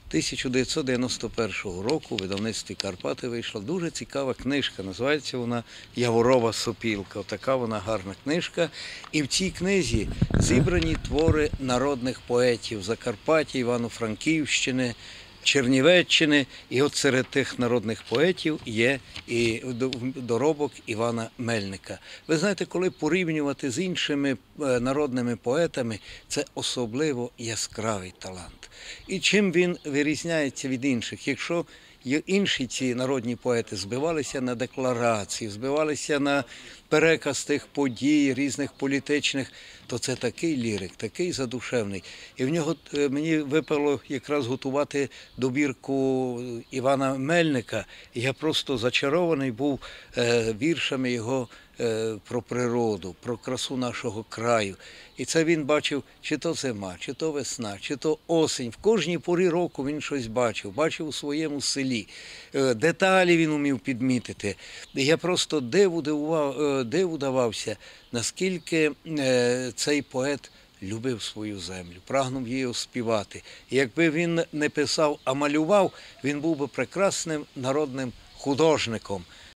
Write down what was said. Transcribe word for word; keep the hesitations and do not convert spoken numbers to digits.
тисяча дев'ятсот дев'яносто першого року у видавництві «Карпати» вийшла дуже цікава книжка. Називається вона «Яворова сопілка». Така вона гарна книжка. І в цій книзі зібрані твори народних поетів Закарпаття, Івано-Франківщини, Чернівеччини. І от серед тих народних поетів є і доробок Івана Мельника. Ви знаєте, коли порівнювати з іншими народними поетами, це особливо яскравий талант. І чим він вирізняється від інших? Якщо інші ці народні поети збивалися на декларації, збивалися на переказ тих подій, різних політичних, то це такий лірик, такий задушевний. І в нього мені випало якраз готувати добірку Івана Мельника. І я просто зачарований був віршами його про природу, про красу нашого краю. І це він бачив, чи то зима, чи то весна, чи то осінь. В кожній порі року він щось бачив, бачив у своєму селі. Деталі він умів підмітити. І я просто диву, дивував, диву давався, наскільки цей поет любив свою землю, прагнув її оспівати. І якби він не писав, а малював, він був би прекрасним народним художником.